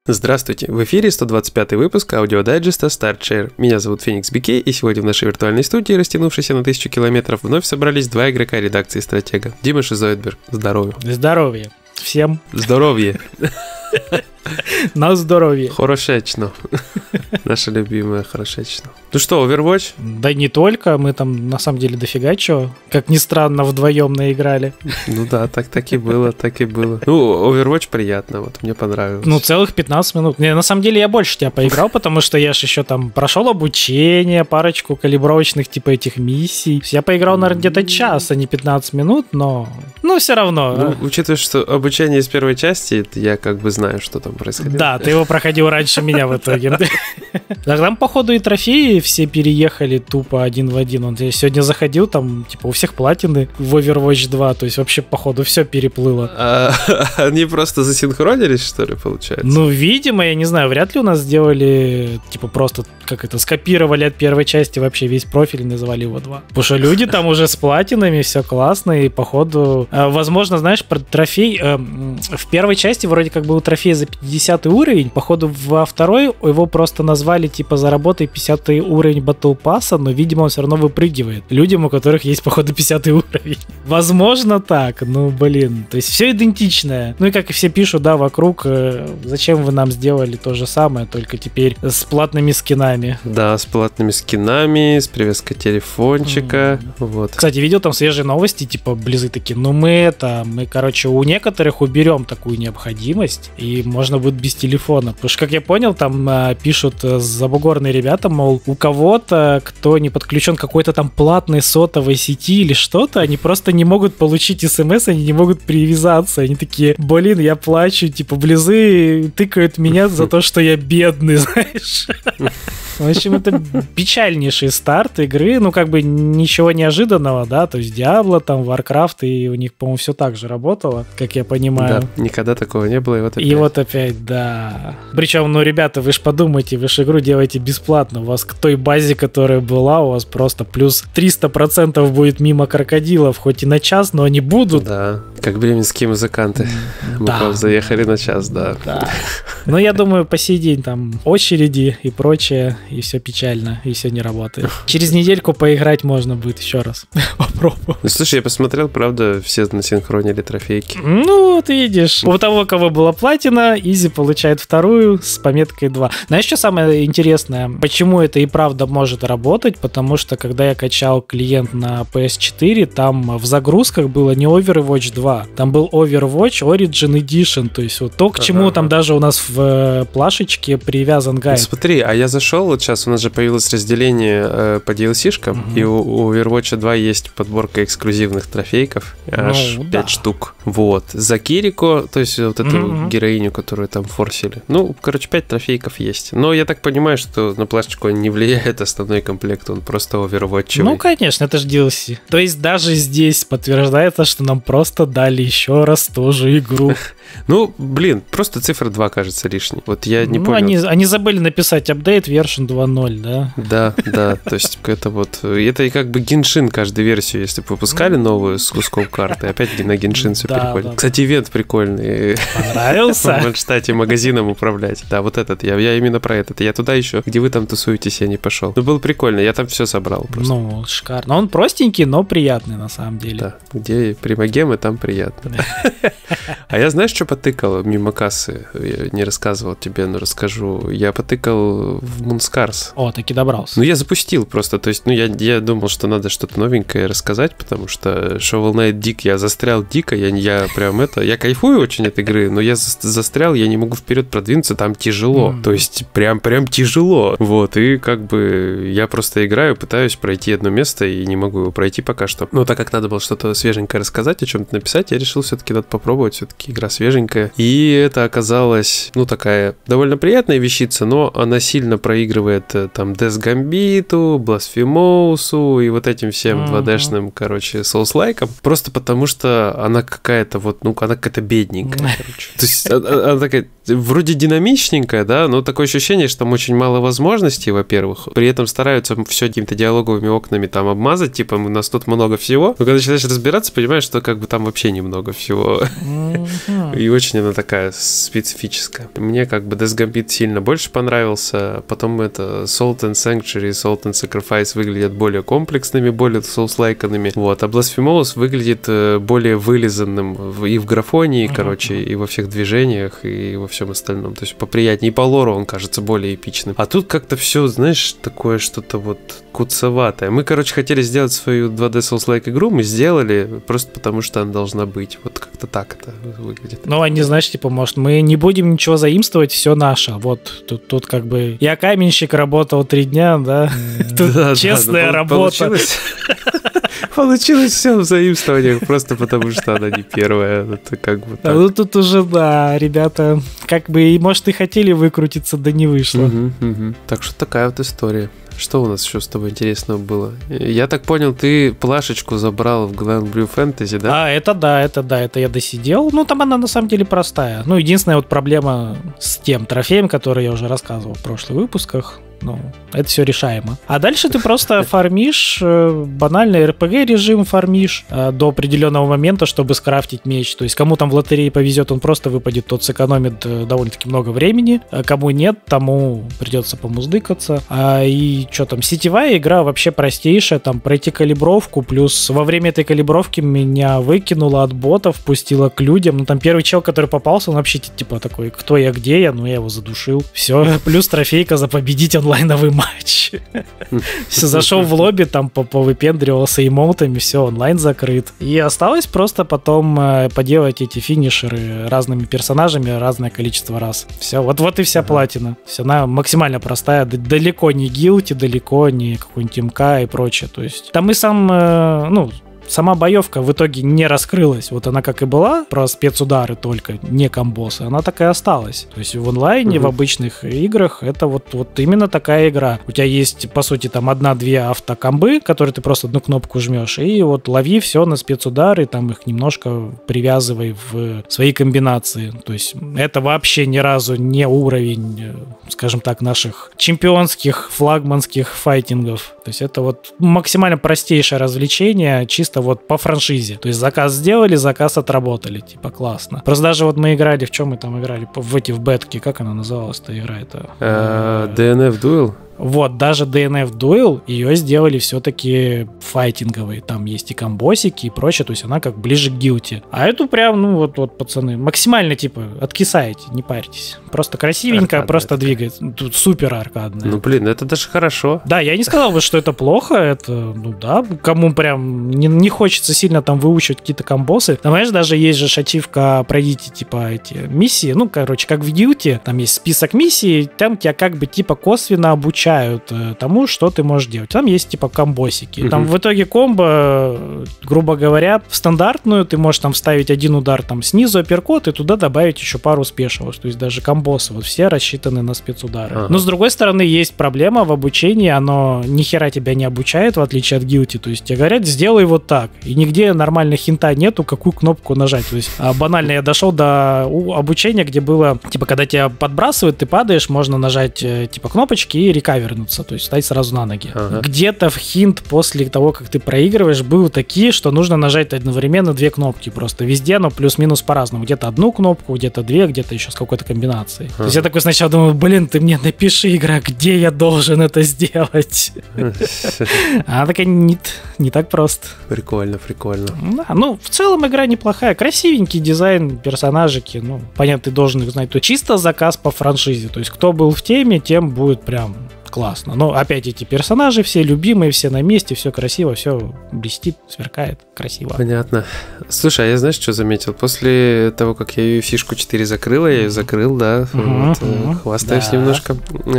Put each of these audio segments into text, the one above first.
Здравствуйте, в эфире 125 выпуск аудиодайджеста StartShare. Меня зовут Феникс Бикей, и сегодня в нашей виртуальной студии, растянувшейся на 1000 километров, вновь собрались два игрока редакции «Стратега». Дима Шизоидберг, здоровье. Здоровье. Всем. Здоровье. На здоровье. Хорошечно. Наша любимая хорошечно. Ну что, Overwatch? Да не только, мы там на самом деле дофига чего. Как ни странно, вдвоем наиграли. Ну да, так и было, так и было. Ну, Overwatch приятно, вот мне понравилось. Ну, целых 15 минут. Не, на самом деле я больше тебя поиграл, потому что я же еще там прошел обучение, парочку калибровочных типа этих миссий. Я поиграл, наверное, где-то час, а не 15 минут, но все равно. Ну, учитывая, что обучение из первой части, я как бы знаю, что там происходило. Да, ты его проходил раньше меня в итоге. Там, походу, и трофеи все переехали тупо один в один. Он сегодня заходил, там, типа, у всех платины в Overwatch 2, то есть вообще, походу, все переплыло. Они просто засинхронились, что ли, получается? Ну, видимо, я не знаю, вряд ли у нас сделали, типа, просто, скопировали от первой части вообще весь профиль и назвали его 2. Потому что люди там уже с платинами, все классно, и, походу, возможно, знаешь, про трофей, в первой части вроде как был трофей за 50 уровень, походу, во второй его просто назвали, типа, заработай 50 уровень Battle Pass'а, но, видимо, он все равно выпрыгивает людям, у которых есть, походу, 50 уровень. Возможно, так, то есть все идентичное. Ну и как и все пишут, да, вокруг, зачем вы нам сделали то же самое, только теперь с платными скинами. Да, с платными скинами, с привязкой телефончика, вот. Кстати, видел там свежие новости, типа, Близы такие, мы, короче, у некоторых уберем такую необходимость, и можно будет без телефона. Потому что, как я понял, там пишут забугорные ребята, мол, у кого-то, кто не подключен к какой-то там платной сотовой сети или что-то, они просто не могут получить смс, они не могут привязаться. Они такие, я плачу, типа, Близы тыкают меня за то, что я бедный, знаешь. В общем, это печальнейший старт игры, ничего неожиданного, да, то есть Diablo, там, Warcraft, и у них, по-моему, все так же работало, как я понимаю. Да, никогда такого не было, и вот опять. Да. Причем, ребята, вы ж подумайте, вы ж игру делаете бесплатно, у вас к той базе, которая была, у вас просто плюс 300% будет мимо крокодилов, хоть и на час, но они будут. Да, как бременские музыканты. Мы заехали на час, да. Но я думаю, по сей день там очереди и прочее, и все печально, и все не работает. Через недельку поиграть можно будет еще раз. Попробую. Ну, слушай, я посмотрел, правда, все насинхронили трофейки. Ну, вот видишь. У того, кого была платина, Изи получает вторую с пометкой 2. Знаешь, что самое интересное? Почему это и правда может работать? Потому что, когда я качал клиент на PS4, там в загрузках было не Overwatch 2, там был Overwatch Origin Edition, то есть вот то, к чему там даже у нас в плашечке привязан гайд. Ну, смотри, а я зашел, вот сейчас у нас же появилось разделение по DLC-шкам, и у Overwatch 2 есть подборка эксклюзивных трофейков, аж 5 штук. Вот. За Кирико, то есть вот эту героиню, которую там форсили. 5 трофейков есть. Но я так понимаю, что на плашечку не влияет основной комплект, он просто Overwatch. Ну, конечно, это же DLC. То есть даже здесь подтверждается, что нам просто дали еще раз ту же игру. Просто цифра 2 кажется лишней. Вот я не понял. Они забыли написать update version 2.0, да? Да, то есть это и как бы Геншин каждую версию, если бы выпускали новую с куском карты, опять на Геншин все переходит. Кстати, ивент прикольный. Понравился? В Мальштате магазином управлять. Да, вот этот, я именно про этот. Я туда еще, где вы там тусуетесь, я не пошел. Было прикольно, я там все собрал просто. Шикарно. Он простенький, но приятный на самом деле. Да, где примагемы, там приятно. А я, знаешь, что потыкал мимо кассы? Я не рассказывал тебе, но расскажу. Я потыкал в Moonscars. О, таки добрался. Я запустил просто. То есть, я думал, что надо что-то новенькое рассказать, потому что Shovel Knight Дик, я застрял дико, я кайфую очень от игры, но я застрял, я не могу вперед продвинуться, там тяжело. То есть, прям тяжело. Вот, и я просто играю, пытаюсь пройти одно место и не могу его пройти пока что. Но так как надо было что-то свеженькое рассказать, о чем-то написать, я решил все-таки надо попробовать, все-таки игра свеженькая. И это оказалось, такая довольно приятная вещица, но она сильно проигрывает там Death Gambit'у, Blasphemous и вот этим всем 2D-шным, Souls-лайкам, просто потому что она какая-то она какая-то бедненькая, То есть она такая вроде динамичненькая, да, но такое ощущение, что там очень мало возможностей, во-первых. При этом стараются все какими-то диалоговыми окнами там обмазать, типа, у нас тут много всего. Но когда начинаешь разбираться, понимаешь, что как бы там вообще немного всего. И очень она такая специфическая. Мне как бы Death Gambit сильно больше понравился. Потом это Salt and Sanctuary, Salt and Sacrifice выглядят более комплексными, более соус-лайканными. Вот. А Blasphemous выглядит более вылизанным и в графонии, короче, и во всех движениях, и во всем остальном. То есть поприятнее. И по лору он кажется более эпичным. А тут как-то все, знаешь, такое что-то вот куцеватое. Мы, короче, хотели сделать свою 2D Souls-like игру, мы сделали просто потому, что она должна быть. Вот как-то так это выглядит. Ну, они, знаешь, типа, может, мы не будем ничего заимствовать, все наше. Вот, тут как бы я каменщик, работал 3 дня, да? Тут честная работа. Получилось все в заимствованиях, просто потому что она не первая. Это как бы так. Ну, тут уже, да, ребята, как бы, может, и хотели выкрутиться, да не вышло. Так что такая вот история. Что у нас еще с тобой интересного было? Я так понял, ты плашечку забрал в Glenbrew Fantasy, да? Это я досидел. Ну, там она на самом деле простая. Ну, единственная вот проблема с тем трофеем, который я уже рассказывал в прошлых выпусках. Ну, это все решаемо. А дальше ты просто фармишь, банальный RPG-режим фармишь до определенного момента, чтобы скрафтить меч. То есть кому там в лотерее повезет, он просто выпадет, тот сэкономит довольно-таки много времени. А кому нет, тому придется помуздыкаться. И что там, сетевая игра вообще простейшая, там пройти калибровку, плюс во время этой калибровки меня выкинуло от ботов, пустило к людям. Ну, там первый чел, который попался, он вообще типа такой, кто я, где я? Ну, я его задушил. Все, плюс трофейка за победить онлайновый матч. Все, зашел в лобби, там повыпендривался эмоутами, все, онлайн закрыт. И осталось просто потом поделать эти финишеры разными персонажами разное количество раз. Все, вот и вся платина. Все, она максимально простая, далеко не Guilty, далеко не какой-нибудь МК и прочее. То есть там и сама боевка в итоге не раскрылась. Вот она как и была, про спецудары только, не комбосы, она так и осталась. То есть в онлайне, в обычных играх это вот именно такая игра. У тебя есть, по сути, там 1-2 автокомбы, которые ты просто одну кнопку жмешь, и вот лови все на спецудары, там их немножко привязывай в свои комбинации. То есть это вообще ни разу не уровень, скажем так, наших чемпионских, флагманских файтингов. То есть это вот максимально простейшее развлечение, чисто вот по франшизе. То есть заказ сделали, заказ отработали. Типа классно. Просто даже вот мы играли, в чем мы там играли? В бетке, как она называлась-то игра? Это DNF Duel? Вот, даже DNF Duel, ее сделали все-таки файтинговой. Там есть и комбосики, и прочее, то есть она как ближе к Guilty. А эту прям, вот, пацаны, максимально, типа, откисаете, не парьтесь. Просто красивенько, аркадная, просто двигается. Тут супер аркадная. Ну, блин, это даже хорошо. Да, я не сказал бы, что это плохо, это, ну да, кому прям не хочется сильно там выучивать какие-то комбосы. Там, знаешь, даже есть же ачивка, пройдите, типа, эти миссии, ну, короче, как в Guilty, там есть список миссий, там тебя как бы, типа, косвенно обучают тому, что ты можешь делать. Там есть типа комбосики. Там в итоге комбо, грубо говоря, в стандартную ты можешь там вставить один удар там снизу, апперкот, и туда добавить еще пару спешилов. То есть даже комбосы вот все рассчитаны на спецудары. Но с другой стороны есть проблема в обучении, оно ни хера тебя не обучает, в отличие от Guilty. То есть тебе говорят, сделай вот так. И нигде нормально хинта нету, какую кнопку нажать. То есть банально я дошел до обучения, где было, типа, когда тебя подбрасывают, ты падаешь, можно нажать типа кнопочки и рекавер вернуться, то есть встать сразу на ноги. Где-то в хинт после того, как ты проигрываешь, были такие, что нужно нажать одновременно 2 кнопки. Просто везде, но плюс-минус по-разному. Где-то одну кнопку, где-то 2, где-то еще с какой-то комбинацией. То есть я такой сначала думаю, блин, ты мне напиши, игра, где я должен это сделать? Она такая, не так просто. Прикольно. Да, ну, в целом игра неплохая. Красивенький дизайн, персонажики, ну, понятно, ты должен их знать. То чисто заказ по франшизе. То есть кто был в теме, тем будет прям классно. Но опять эти персонажи все любимые, все на месте, все красиво, все блестит, сверкает, красиво. Понятно. Слушай, а я знаешь, что заметил? После того, как я ее фишку 4 закрыл, я ее закрыл, да, хвастаюсь немножко.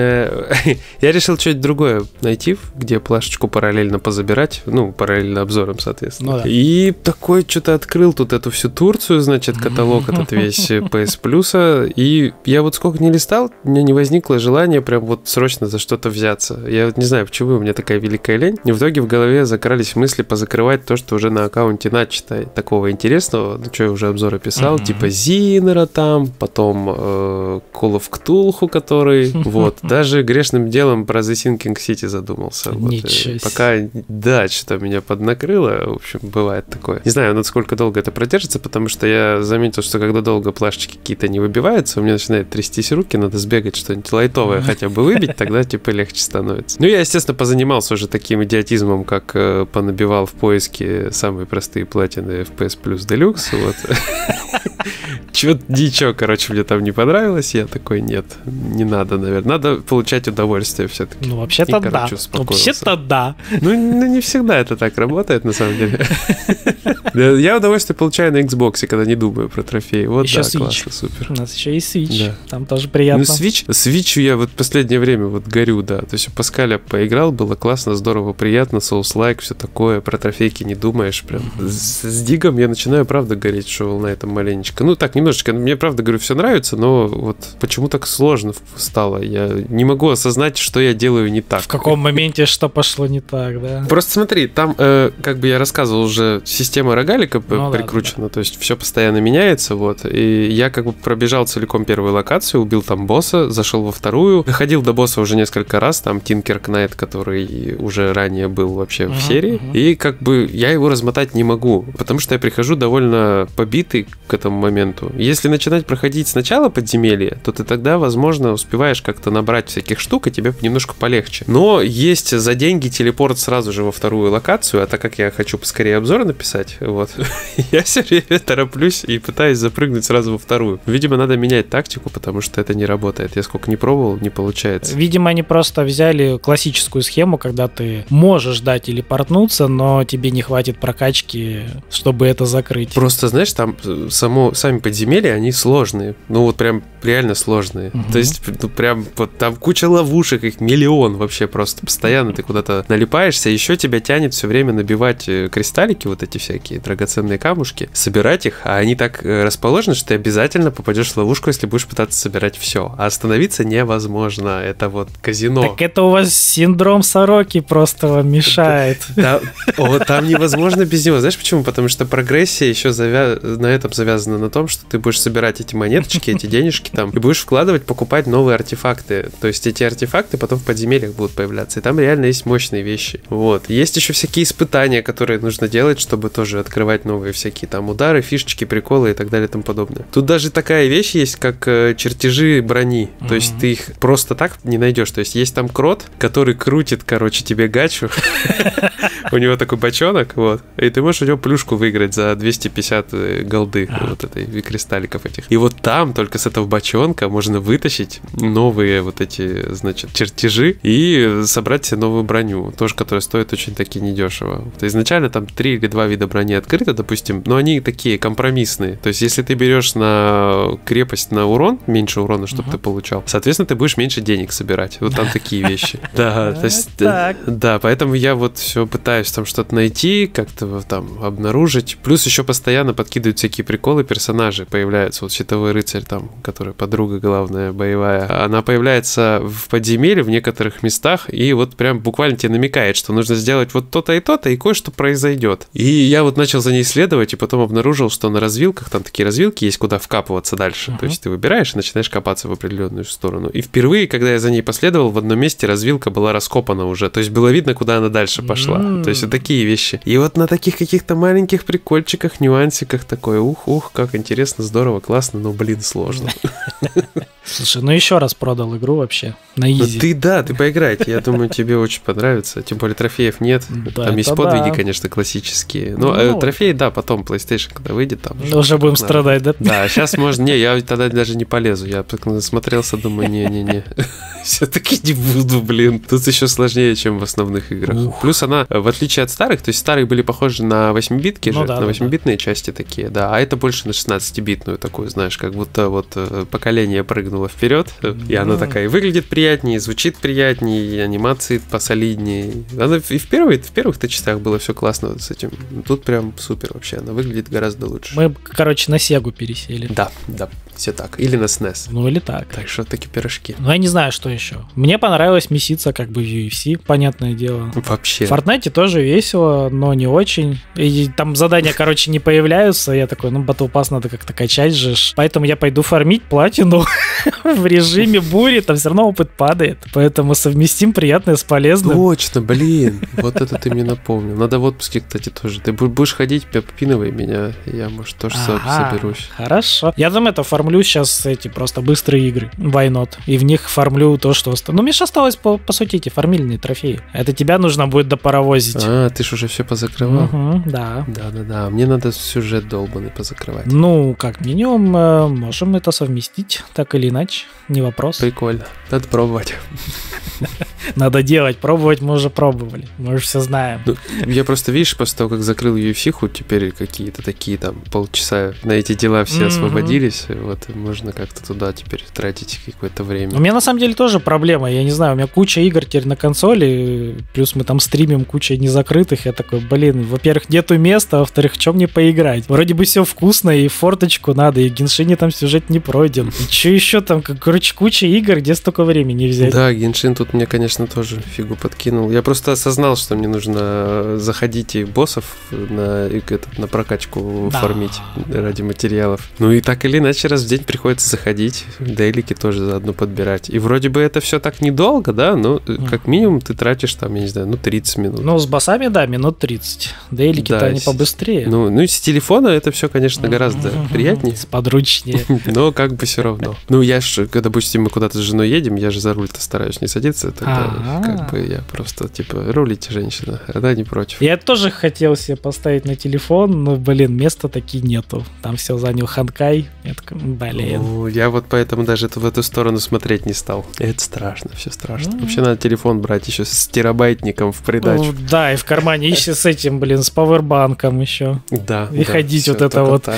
Я решил что-нибудь другое найти, где плашечку параллельно позабирать, ну, параллельно обзором, соответственно. И такой что-то открыл тут эту всю Турцию, значит, каталог этот весь PS Plus, и я вот сколько не листал, у меня не возникло желания прям вот срочно за что-то чего-то взяться. Я вот не знаю, почему у меня такая великая лень. И в итоге в голове закрались мысли позакрывать то, что уже на аккаунте начато такого интересного. Ну, что я уже обзоры писал, типа Зинера там, потом Call of Cthulhu, который, вот. Даже грешным делом про The Sinking City задумался. Вот. Пока, да, что-то меня поднакрыло. В общем, бывает такое. Не знаю, насколько долго это продержится, потому что я заметил, что когда долго плашечки какие-то не выбиваются, у меня начинает трястись руки, надо сбегать, что-нибудь лайтовое хотя бы выбить, тогда типа легче становится. Ну, я, естественно, позанимался уже таким идиотизмом, как понабивал в поиске самые простые платины FPS плюс Deluxe, вот. Чё-то ничего, короче, мне там не понравилось, я такой, нет, не надо, наверное. Надо получать удовольствие все-таки. Ну, вообще-то да. Вообще-то да. Ну, не всегда это так работает, на самом деле. Я удовольствие получаю на Xbox, когда не думаю про трофеи. Вот, еще да, Switch. Классно, супер. У нас еще и Switch. Да. Там тоже приятно. Ну, Switch я вот в последнее время вот горю, да. То есть у Паскаля поиграл, было классно, здорово, приятно, Souls-like, все такое, про трофейки не думаешь прям. С Дигом я начинаю, правда, гореть, Shovel Knight маленечко. Ну, так, немножечко. Мне, правда, говорю, все нравится, но вот почему так сложно стало? Я не могу осознать, что я делаю не так. В каком моменте что пошло не так, да? Просто смотри, там, как бы я рассказывал, уже система рогалика прикручена, да. То есть все постоянно меняется, вот. И я как бы пробежал целиком первую локацию, убил там босса, зашел во вторую, доходил до босса уже несколько раз, там Tinker Knight, который уже ранее был вообще в серии, и как бы я его размотать не могу, потому что я прихожу довольно побитый к этому моменту. Если начинать проходить сначала подземелье, то ты тогда, возможно, успеваешь как-то набрать всяких штук, и тебе немножко полегче. Но есть за деньги телепорт сразу же во вторую локацию, а так как я хочу поскорее обзор написать, вот, я все время тороплюсь и пытаюсь запрыгнуть сразу во вторую. Видимо, надо менять тактику, потому что это не работает. Я сколько не пробовал, не получается. Видимо, они просто взяли классическую схему, когда ты можешь дать телепортнуться, но тебе не хватит прокачки, чтобы это закрыть. Просто, знаешь, там сами подземелья, они сложные. Ну, вот прям реально сложные. То есть, ну, прям вот там куча ловушек, их миллион вообще просто. Постоянно ты куда-то налипаешься, еще тебя тянет все время набивать кристаллики, вот эти всякие драгоценные камушки, собирать их, а они так расположены, что ты обязательно попадешь в ловушку, если будешь пытаться собирать все. А остановиться невозможно. Это вот казино. Так это у вас синдром сороки просто вам мешает. Там невозможно без него. Знаешь почему? Потому что прогрессия еще на этом завязана на том, что ты будешь собирать эти монеточки, эти денежки там, и будешь вкладывать, покупать новые артефакты. То есть эти артефакты потом в подземельях будут появляться. И там реально есть мощные вещи. Вот. Есть еще всякие испытания, которые нужно делать, чтобы тоже открывать новые всякие там удары, фишечки, приколы и так далее и тому подобное. Тут даже такая вещь есть, как чертежи брони. То есть ты их просто так не найдешь. То есть там крот, который крутит, короче, тебе гачу. У него такой бочонок, вот. И ты можешь у него плюшку выиграть за 250 голды, вот этой кристалликов этих. И вот там только с этого бочонка можно вытащить новые вот эти, значит, чертежи и собрать себе новую броню, тоже, которая стоит очень таки недешево. Изначально там 3 или 2 вида брони открыто, допустим, но они такие компромиссные. То есть если ты берешь на крепость на урон, меньше урона, чтобы ты получал, соответственно, ты будешь меньше денег собирать. Вот там такие вещи. Да, то есть, да, поэтому я вот все пытаюсь там что-то найти, как-то там обнаружить. Плюс еще постоянно подкидывают всякие приколы, персонажи появляются. Вот щитовой рыцарь там, которая подруга главная, боевая, она появляется в подземелье в некоторых местах и вот прям буквально тебе намекает, что нужно сделать вот то-то, и кое-что произойдет. И я вот начал за ней исследовать, и потом обнаружил, что на развилках, там такие развилки есть, куда вкапываться дальше. То есть ты выбираешь и начинаешь копаться в определенную сторону. И впервые, когда я за ней последовал, в одном месте развилка была раскопана уже. То есть было видно, куда она дальше пошла. То есть вот такие вещи. И вот на таких каких-то маленьких прикольчиках, нюансиках такое, ух, как интересно, здорово, классно, но, блин, сложно. Слушай, ну еще раз продал игру вообще на изи. Ты поиграй, я думаю, тебе очень понравится. Тем более трофеев нет. Да, там есть подвиги, конечно, классические. Но трофеи, да, потом PlayStation, когда выйдет, там уже будем страдать, да? Да, сейчас можно... Не, я тогда даже не полезу. Я смотрелся, думаю, не. Все-таки не буду, блин. Тут еще сложнее, чем в основных играх. Плюс она, в отличие от старых, то есть старые были похожи на 8-битки же, на 8-битные части такие, да, а это больше на 16-битную такую, знаешь, как будто вот поколение прыгнуло двинула вперед, и она такая выглядит приятнее, звучит приятнее, и анимации посолиднее. Она и в первых-то частях было все классно с этим. Тут прям супер вообще, она выглядит гораздо лучше. Мы, короче, на Сегу пересели. Да, все так. Или на SNES. Ну или так. Так что такие пирожки. Ну я не знаю, что еще. Мне понравилось меситься как бы в UFC, понятное дело. Вообще. В Fortnite тоже весело, но не очень. И там задания, короче, не появляются. Я такой, Battle Pass надо как-то качать же. Поэтому я пойду фармить платину в режиме бури, там все равно опыт падает. Поэтому совместим приятное с полезным. Точно, блин. Вот это ты мне напомнил. Надо в отпуске, кстати, тоже. Ты будешь ходить, попинывай меня. Я, может, тоже соберусь. Хорошо. Я там фармлю сейчас эти просто быстрые игры. Why not? И в них фармлю то, что... Ну, мне же осталось, по сути, эти фармильные трофеи. Это тебя нужно будет допаровозить. Ты ж уже все позакрывал? Да. Да. Мне надо сюжет долбанный позакрывать. Ну, как минимум, можем это совместить, так или иначе. Не вопрос. Прикольно. Надо пробовать. Надо делать. Пробовать мы уже пробовали. Мы уже все знаем. Ну, я просто, видишь, после того, как закрыл UFC-ху, теперь какие-то такие там полчаса на эти дела все освободились. Вот, можно как-то туда теперь тратить какое-то время. У меня на самом деле тоже проблема. Я не знаю, у меня куча игр теперь на консоли, плюс мы там стримим куча незакрытых. Я такой, во-первых, нету места, во-вторых, в чем мне поиграть? Вроде бы все вкусно, и форточку надо, и в Геншине там сюжет не пройден. И что еще там, короче, куча игр, где столько времени взять. Да, Геншин тут мне, конечно, тоже фигу подкинул. Я просто осознал, что мне нужно заходить и боссов на прокачку фармить ради материалов. Ну и так или иначе раз в день приходится заходить, дейлики тоже заодно подбирать. И вроде бы это все так недолго, да, но как минимум ты тратишь там, я не знаю, 30 минут. Ну, с боссами, да, минут 30. Дейлики-то они побыстрее. Ну и с телефона это все, конечно, гораздо приятнее. Сподручнее. Но как бы все равно. Ну, я же, когда, допустим, мы куда-то с женой едем, я же за руль-то стараюсь не садиться, тогда как бы я просто, типа, рулите, женщина, она не против. Я тоже хотел себе поставить на телефон, но, места таки нету. Там все занял Ханкай. Я такой, Ну, я вот поэтому даже в эту сторону смотреть не стал. Это страшно, все страшно. Вообще надо телефон брать еще с терабайтником в придачу. Да, и в кармане еще с этим, с пауэрбанком еще. Да. И ходить вот это вот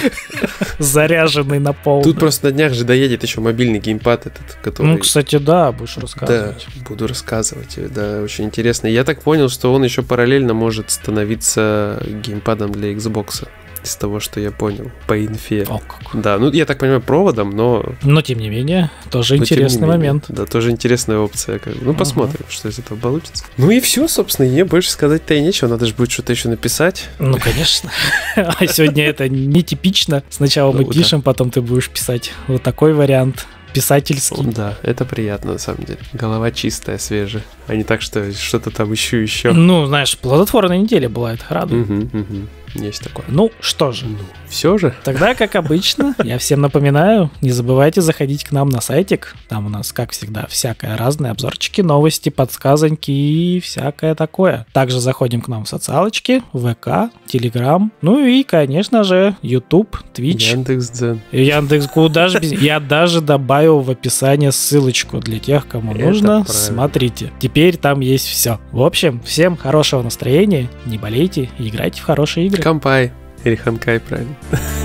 заряженный на пол. Тут просто на днях же доедет еще мобильный геймпад этот, который... Ну, кстати, да, будешь рассказывать. Да, буду рассказывать. Да, очень интересно. Я так понял, что он еще параллельно может становиться геймпадом для Xbox. Из того, что я понял по инфе. О, как. Да, ну я так понимаю, проводом, но... Но тем не менее, тоже интересный момент. Да, тоже интересная опция. Ну, посмотрим, что из этого получится. Ну и все, собственно, мне больше сказать-то и нечего. Надо же будет что-то еще написать. Ну, конечно. А сегодня это нетипично. Сначала мы пишем, потом ты будешь писать. Вот такой вариант. Писательский. Да, это приятно, на самом деле. Голова чистая, свежая. А не так, что что-то там ищу еще. Ну, знаешь, плодотворная неделя была, это радует. Есть такое. Ну, что же. Все же. Тогда, как обычно, я всем напоминаю, не забывайте заходить к нам на сайтик. Там у нас, как всегда, всякое разное. Обзорчики, новости, подсказоньки и всякое такое. Также заходим к нам в социалочки, ВК, Телеграм. Ну и, конечно же, YouTube, Twitch. Яндекс.Дзен. Яндекс, куда же без... Я даже добавил в описание ссылочку для тех, кому нужно. Смотрите. Теперь там есть все. В общем, всем хорошего настроения, не болейте и играйте в хорошие игры. Кампай. Или Ханкай, правильно.